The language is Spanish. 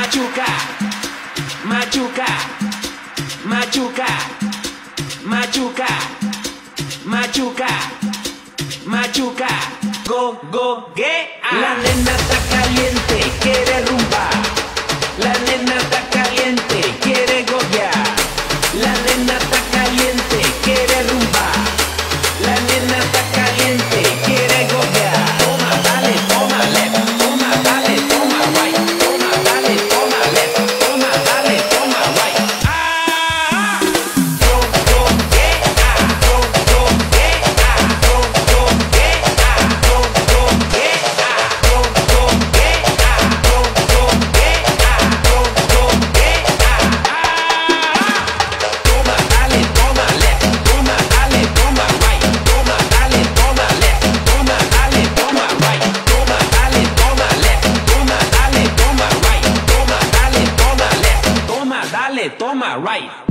machuca, machuca, machuca, machuca, machuca, machuca, go, go, get. La nena está caliente, quiere rumba. La nena está caliente, quiere goguear. La nena está caliente, quiere rumba. La nena está caliente, quiere goguear. Toma, dale, toma, left. Toma, dale, toma, right. Toma, dale, toma, left. Toma, dale, toma, right. Ah, go, go, get, go, go, get, go, go, get, go, go, get, go, go, get, go, go, get, go, go, get. Toma, dale, toma, left. Toma, dale, toma, right. Toma, dale, toma, left. Toma, dale, toma, right. Toma, dale, toma, left. Toma, dale, toma, right. Toma, dale, toma, left. Toma, dale, toma, right.